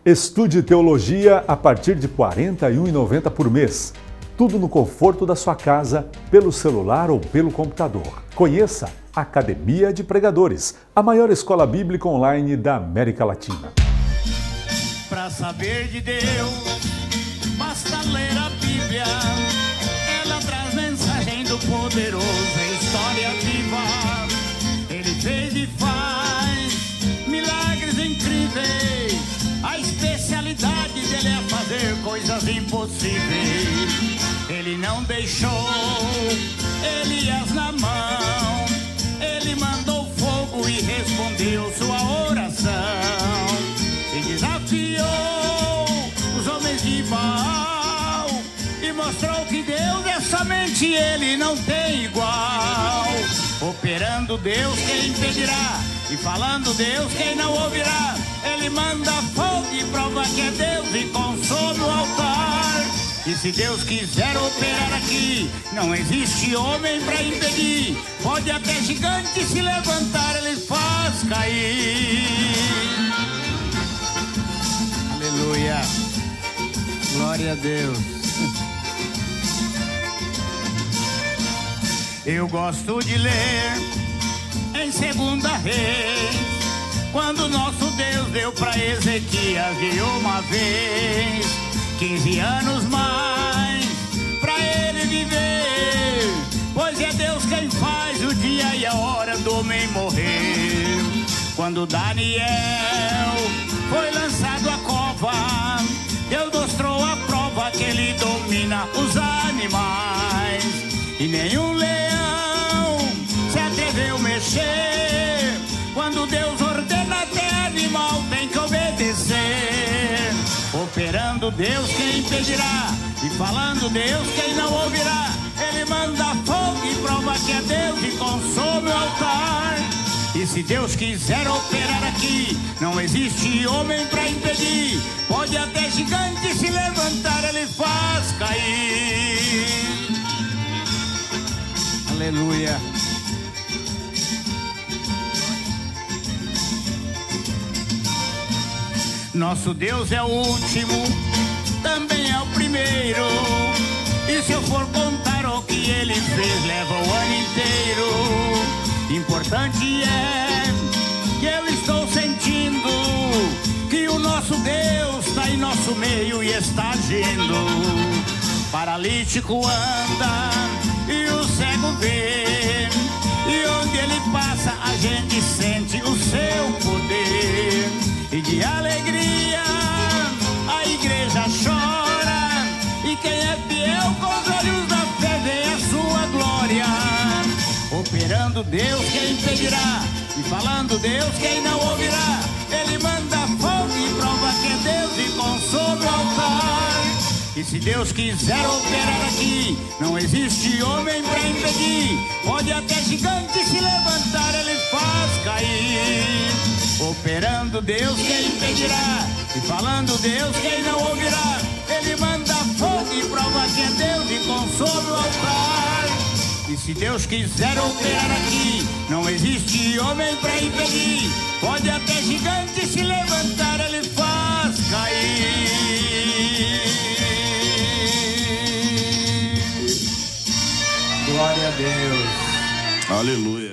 Estude teologia a partir de R$ 41,90 por mês. Tudo no conforto da sua casa, pelo celular ou pelo computador. Conheça a Academia de Pregadores, a maior escola bíblica online da América Latina. Para saber de Deus, basta ler a Bíblia. Ela traz mensagem do poderoso, é história viva. Ele fez e faz milagres incríveis. A especialidade dele é fazer coisas impossíveis. Ele não deixou Elias na mão. Ele mandou fogo e respondeu sua oração. E desafiou os homens de Baal. E mostrou que Deus é somente Ele, não tem igual. Operando Deus, quem impedirá? E falando Deus, quem não ouvirá? Ele manda fogo e prova que é Deus e consome o altar. E se Deus quiser operar aqui, não existe homem para impedir. Pode até gigante se levantar, Ele faz cair. Aleluia. Glória a Deus. Eu gosto de ler em 2 Reis, quando nosso Deus deu para Ezequias de uma vez 15 anos mais para ele viver, pois é Deus quem faz o dia e a hora do homem morrer. Quando Daniel foi lançado à cova, Deus mostrou a prova que ele domina os animais, e nenhum leão se atreveu a mexer. Quando Deus ordena, até animal tem que obedecer. Operando Deus, quem impedirá? E falando Deus, quem não ouvirá? Ele manda fogo e prova que é Deus e consome o altar. E se Deus quiser operar aqui, não existe homem para impedir. Pode até gigante se levantar, Ele faz cair. Aleluia. Nosso Deus é o último, também é o primeiro. E se eu for contar o que Ele fez, leva o ano inteiro. Importante é que eu estou sentindo que o nosso Deus está em nosso meio e está agindo. Paralítico anda e o cego vê, e onde Ele passa a gente sente o seu poder. E de alegria a igreja chora, e quem é fiel com os olhos da fé vê a sua glória. Operando Deus, quem impedirá? E falando Deus, quem não ouvirá? Ele manda fogo e prova que é Deus e consome o altar. E se Deus quiser operar aqui, não existe homem para impedir. Pode até gigante se levantar, Ele faz cair. Operando Deus, quem impedirá? E falando Deus, quem não ouvirá? Ele manda fogo e prova que é Deus e consome o altar. E se Deus quiser operar aqui, não existe homem para impedir. Pode até gigante se levantar, Ele faz cair. Glória a Deus. Aleluia.